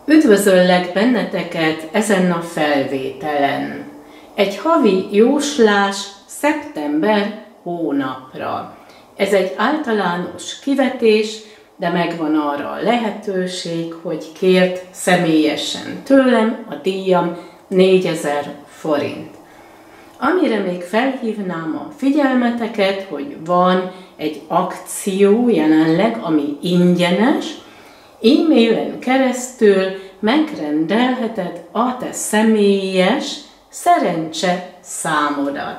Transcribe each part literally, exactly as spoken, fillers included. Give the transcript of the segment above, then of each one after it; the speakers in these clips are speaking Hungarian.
Üdvözöllek benneteket ezen a felvételen. Egy havi jóslás szeptember hónapra. Ez egy általános kivetés, de megvan arra a lehetőség, hogy kért személyesen tőlem a díjam négyezer forint. Amire még felhívnám a figyelmeteket, hogy van egy akció jelenleg, ami ingyenes, e-mailen keresztül megrendelheted a te személyes szerencse számodat.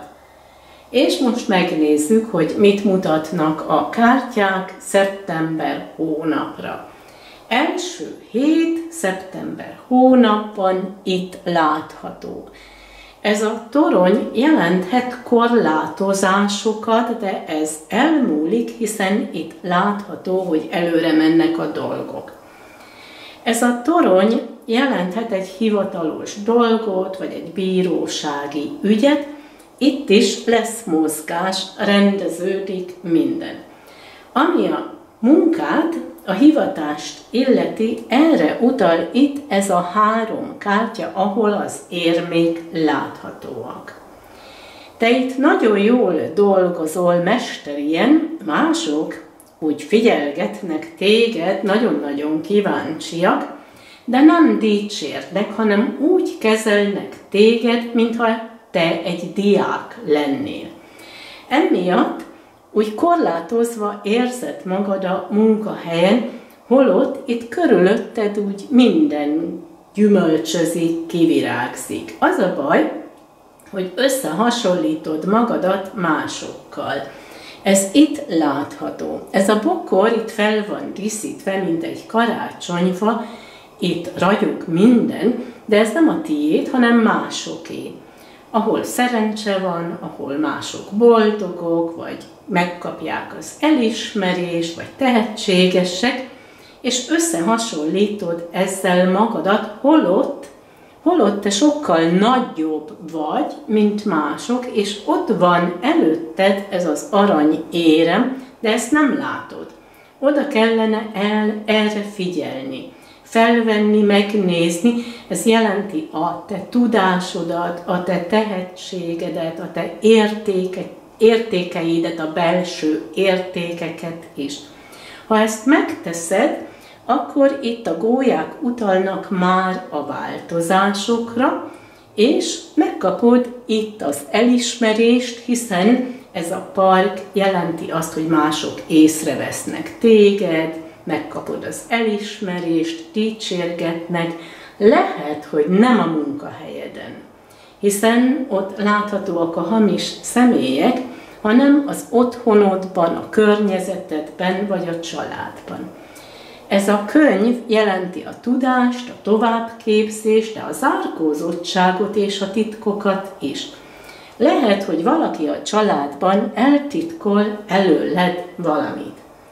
És most megnézzük, hogy mit mutatnak a kártyák szeptember hónapra. Első hét szeptember hónapban itt látható. Ez a torony jelenthet korlátozásokat, de ez elmúlik, hiszen itt látható, hogy előre mennek a dolgok. Ez a torony jelenthet egy hivatalos dolgot, vagy egy bírósági ügyet, itt is lesz mozgás, rendeződik minden. Ami a munkát, a hivatást illeti, erre utal itt ez a három kártya, ahol az érmék láthatóak. Te itt nagyon jól dolgozol mesterien, mások úgy figyelgetnek téged, nagyon-nagyon kíváncsiak, de nem dicsérnek, hanem úgy kezelnek téged, mintha te egy diák lennél. Emiatt úgy korlátozva érzed magad a munkahelyen, holott itt körülötted úgy minden gyümölcsözik, kivirágzik. Az a baj, hogy összehasonlítod magadat másokkal. Ez itt látható. Ez a bokor itt fel van díszítve, mint egy karácsonyfa, itt ragyog minden, de ez nem a tiéd, hanem másoké. Ahol szerencse van, ahol mások boldogok, vagy megkapják az elismerést, vagy tehetségesek, és összehasonlítod ezzel magadat, holott, holott te sokkal nagyobb vagy, mint mások, és ott van előtted ez az arany érem, de ezt nem látod. Oda kellene el, erre figyelni, felvenni, megnézni, ez jelenti a te tudásodat, a te tehetségedet, a te értéket, értékeidet, a belső értékeket is. Ha ezt megteszed, akkor itt a gólyák utalnak már a változásokra, és megkapod itt az elismerést, hiszen ez a park jelenti azt, hogy mások észrevesznek téged, megkapod az elismerést, dicsérgetnek, lehet, hogy nem a munkahelyeden, hiszen ott láthatóak a hamis személyek, hanem az otthonodban, a környezetedben vagy a családban. Ez a könyv jelenti a tudást, a továbbképzést, de a zárkózottságot és a titkokat is. Lehet, hogy valaki a családban eltitkol előled valamit.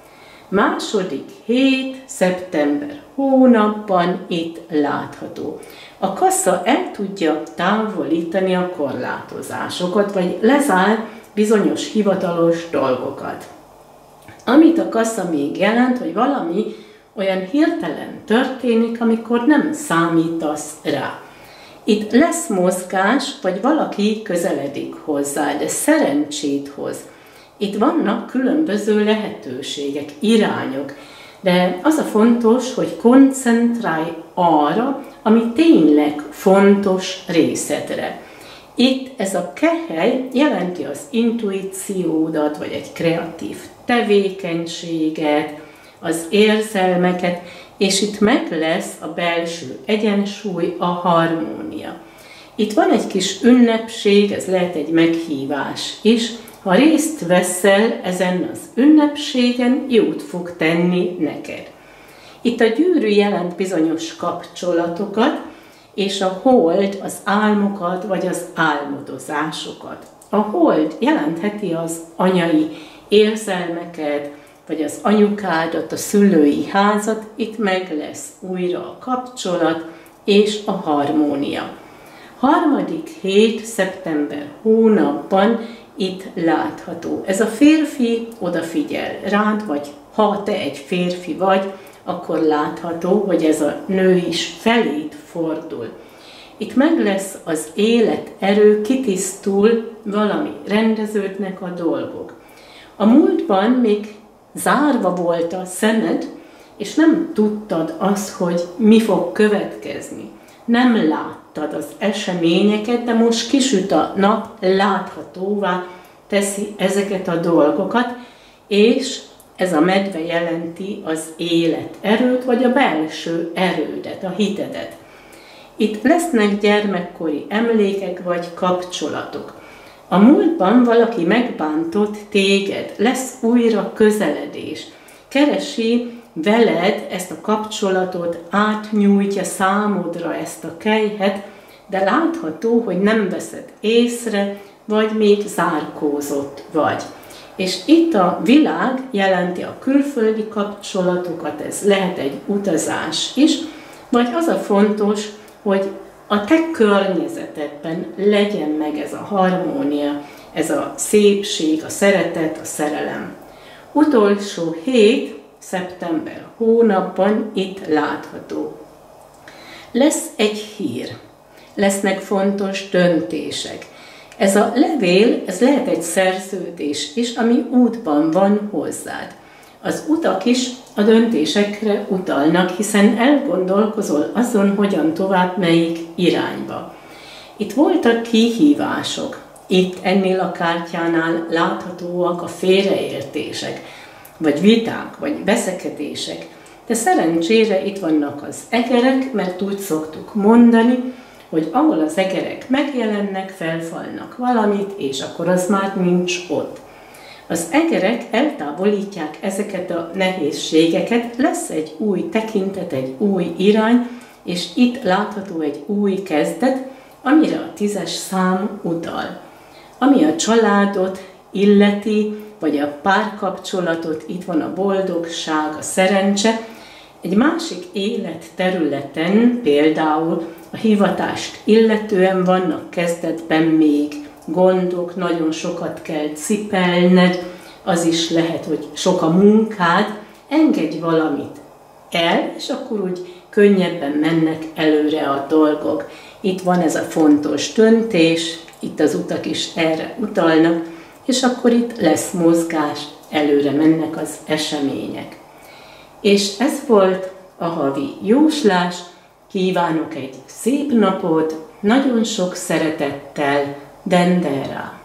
Második hét, szeptember hónapban itt látható. A kassa el tudja távolítani a korlátozásokat, vagy lezár bizonyos hivatalos dolgokat. Amit a kassa még jelent, hogy valami olyan hirtelen történik, amikor nem számítasz rá. Itt lesz mozgás, vagy valaki közeledik hozzá, de szerencsét hoz. Itt vannak különböző lehetőségek, irányok, de az a fontos, hogy koncentrálj arra, ami tényleg fontos részedre. Itt ez a kehely jelenti az intuíciódat, vagy egy kreatív tevékenységet, az érzelmeket, és itt meg lesz a belső egyensúly, a harmónia. Itt van egy kis ünnepség, ez lehet egy meghívás is. Ha részt veszel ezen az ünnepségen, jót fog tenni neked. Itt a gyűrű jelent bizonyos kapcsolatokat, és a hold az álmokat, vagy az álmodozásokat. A hold jelentheti az anyai érzelmeket, vagy az anyukádat, a szülői házat, itt meg lesz újra a kapcsolat és a harmónia. Harmadik hét, szeptember hónapban itt látható. Ez a férfi odafigyel rád, vagy ha te egy férfi vagy, akkor látható, hogy ez a nő is felét fordul. Itt meg lesz az életerő, kitisztul, valami rendeződnek a dolgok. A múltban még zárva volt a szemed, és nem tudtad azt, hogy mi fog következni. Nem láttad az eseményeket, de most kisüt a nap, láthatóvá teszi ezeket a dolgokat, és ez a medve jelenti az életerőt, vagy a belső erődet, a hitedet. Itt lesznek gyermekkori emlékek, vagy kapcsolatok. A múltban valaki megbántott téged, lesz újra közeledés. Keresi veled ezt a kapcsolatot, átnyújtja számodra ezt a kelyhet, de látható, hogy nem veszed észre, vagy még zárkózott vagy. És itt a világ jelenti a külföldi kapcsolatokat, ez lehet egy utazás is, vagy az a fontos, hogy a te környezetedben legyen meg ez a harmónia, ez a szépség, a szeretet, a szerelem. Utolsó hét, szeptember hónapban itt látható. Lesz egy hír, lesznek fontos döntések. Ez a levél, ez lehet egy szerződés is, ami útban van hozzád. Az utak is a döntésekre utalnak, hiszen elgondolkozol azon, hogyan tovább, melyik irányba. Itt voltak kihívások. Itt ennél a kártyánál láthatóak a félreértések, vagy viták, vagy veszekedések. De szerencsére itt vannak az egerek, mert úgy szoktuk mondani, hogy ahol az egerek megjelennek, felfalnak valamit, és akkor az már nincs ott. Az egerek eltávolítják ezeket a nehézségeket, lesz egy új tekintet, egy új irány, és itt látható egy új kezdet, amire a tízes szám utal. Ami a családot illeti, vagy a párkapcsolatot, itt van a boldogság, a szerencse. Egy másik életterületen, például a hivatást illetően vannak kezdetben még gondok, nagyon sokat kell cipelned, az is lehet, hogy sok a munkád, engedj valamit el, és akkor úgy könnyebben mennek előre a dolgok. Itt van ez a fontos döntés, itt az utak is erre utalnak, és akkor itt lesz mozgás, előre mennek az események. És ez volt a havi jóslás, kívánok egy szép napot, nagyon sok szeretettel, Dendera.